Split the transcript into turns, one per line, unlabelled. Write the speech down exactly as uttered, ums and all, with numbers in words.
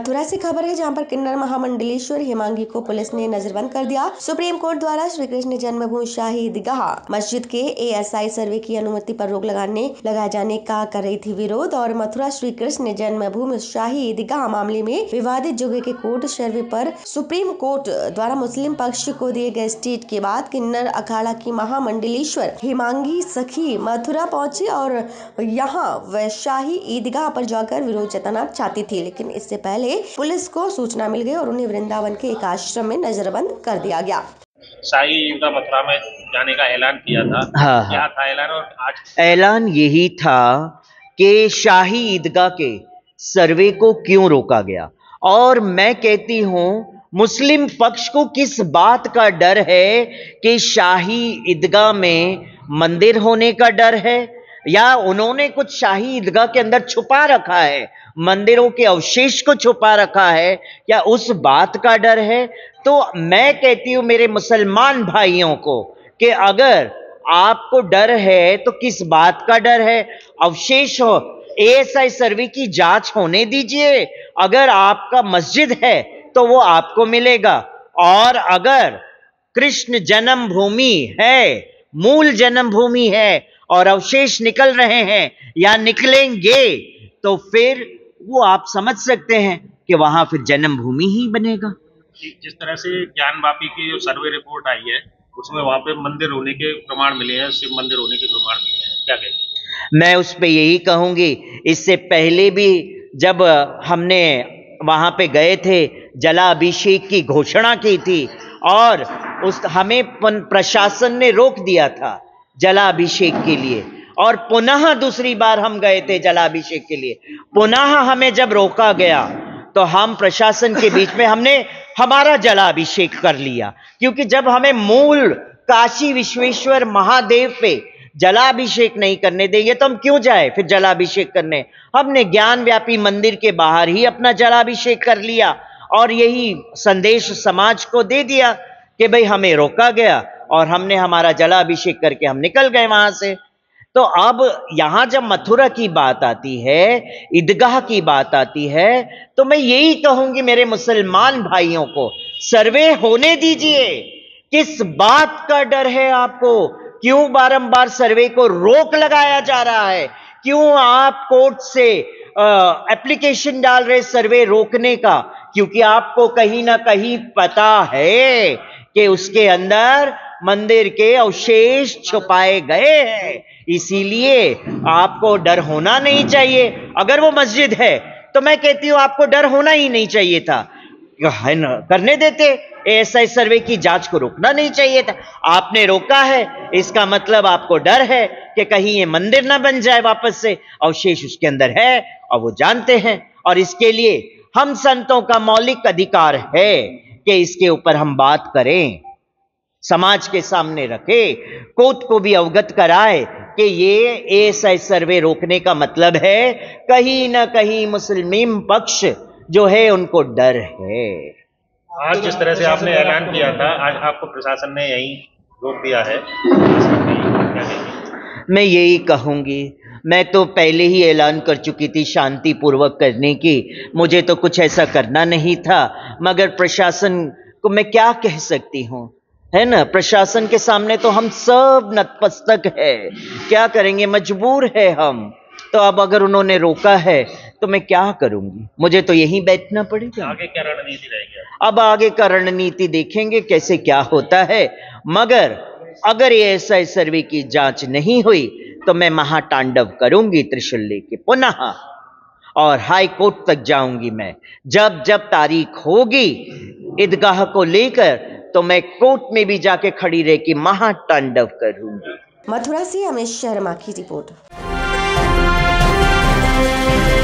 मथुरा से खबर है, जहां पर किन्नर महामंडलेश्वर हेमांगी को पुलिस ने नजरबंद कर दिया। सुप्रीम कोर्ट द्वारा श्री कृष्ण जन्मभूमि शाही ईदगाह मस्जिद के एएसआई सर्वे की अनुमति पर रोक लगाने लगाए जाने का कर रही थी विरोध, और मथुरा श्री कृष्ण जन्मभूमि शाही ईदगाह मामले में विवादित जगह के कोर्ट सर्वे पर सुप्रीम कोर्ट द्वारा मुस्लिम पक्ष को दिए गए स्टेट के बाद किन्नर अखाड़ा की महामंडलेश्वर हेमांगी सखी मथुरा पहुंची और यहाँ वह शाही ईदगाह पर जाकर विरोध जताना चाहती थी, लेकिन इससे पहले पुलिस को सूचना मिल गई और उन्हें वृंदावन के एक आश्रम में नजरबंद कर दिया गया।
शाही ईदगाह मथुरा में जाने का ऐलान किया था।
हाँ,
क्या था ऐलान? और आज
ऐलान यही था कि शाही ईदगाह के सर्वे को क्यों रोका गया, और मैं कहती हूं मुस्लिम पक्ष को किस बात का डर है कि शाही ईदगाह में मंदिर होने का डर है, या उन्होंने कुछ शाही ईदगाह के अंदर छुपा रखा है, मंदिरों के अवशेष को छुपा रखा है, या उस बात का डर है। तो मैं कहती हूं मेरे मुसलमान भाइयों को कि अगर आपको डर है तो किस बात का डर है? अवशेष हो, एएसआई सर्वे की जांच होने दीजिए। अगर आपका मस्जिद है तो वो आपको मिलेगा, और अगर कृष्ण जन्मभूमि है, मूल जन्मभूमि है, और अवशेष निकल रहे हैं या निकलेंगे, तो फिर वो आप समझ सकते हैं कि वहां फिर जन्मभूमि ही बनेगा।
जिस तरह से ज्ञानवापी की जो सर्वे रिपोर्ट आई है उसमें वहां पे मंदिर होने के प्रमाण मिले हैं, शिव मंदिर होने के प्रमाण मिले हैं, क्या कहेंगे?
मैं उस पे यही कहूंगी, इससे पहले भी जब हमने वहां पे गए थे जलाभिषेक की घोषणा की थी, और उस हमें प्रशासन ने रोक दिया था जलाभिषेक के लिए, और पुनः दूसरी बार हम गए थे जलाभिषेक के लिए, पुनः हमें जब रोका गया तो हम प्रशासन के बीच में हमने हमारा जलाभिषेक कर लिया, क्योंकि जब हमें मूल काशी विश्वेश्वर महादेव पे जलाभिषेक नहीं करने देंगे तो हम क्यों जाए फिर जलाभिषेक करने। हमने ज्ञानव्यापी मंदिर के बाहर ही अपना जलाभिषेक कर लिया, और यही संदेश समाज को दे दिया कि भाई हमें रोका गया और हमने हमारा जलाभिषेक करके हम निकल गए वहां से। तो अब यहां जब मथुरा की बात आती है, ईदगाह की बात आती है, तो मैं यही कहूंगी मेरे मुसलमान भाइयों को, सर्वे होने दीजिए। किस बात का डर है आपको? क्यों बारंबार सर्वे को रोक लगाया जा रहा है? क्यों आप कोर्ट से एप्लीकेशन डाल रहे सर्वे रोकने का? क्योंकि आपको कहीं ना कहीं पता है कि उसके अंदर मंदिर के अवशेष छुपाए गए हैं, इसीलिए आपको डर होना नहीं चाहिए। अगर वो मस्जिद है तो मैं कहती हूं आपको डर होना ही नहीं चाहिए था, है ना, करने देते, एएसआई सर्वे की जांच को रोकना नहीं चाहिए था। आपने रोका है, इसका मतलब आपको डर है कि कहीं ये मंदिर ना बन जाए वापस से, अवशेष उसके अंदर है और वो जानते हैं, और इसके लिए हम संतों का मौलिक अधिकार है कि इसके ऊपर हम बात करें, समाज के सामने रखे, कोर्ट को भी अवगत कराए कि ये एएसआई सर्वे रोकने का मतलब है कहीं ना कहीं मुस्लिम पक्ष जो है उनको डर है।
आज जिस तरह से आपने ऐलान किया था, आज आपको प्रशासन ने यही रोक दिया है,
मैं यही कहूंगी, मैं तो पहले ही ऐलान कर चुकी थी शांतिपूर्वक करने की, मुझे तो कुछ ऐसा करना नहीं था, मगर प्रशासन को मैं क्या कह सकती हूं, है ना। प्रशासन के सामने तो हम सब नतमस्तक है, क्या करेंगे, मजबूर है हम। तो अब अगर उन्होंने रोका है तो मैं क्या करूंगी, मुझे तो यहीं बैठना पड़ेगा।
आगे क्या रणनीति रहेगी?
अब आगे का रणनीति देखेंगे कैसे क्या होता है, मगर अगर ये एएसआई सर्वे की जांच नहीं हुई तो मैं महातांडव करूंगी त्रिशूल लेके पुनः, और हाई कोर्ट तक जाऊंगी मैं। जब जब तारीख होगी ईदगाह को लेकर तो मैं कोर्ट में भी जाके खड़ी रह के महातांडव करूंगी।
मथुरा से अमित शर्मा की रिपोर्ट।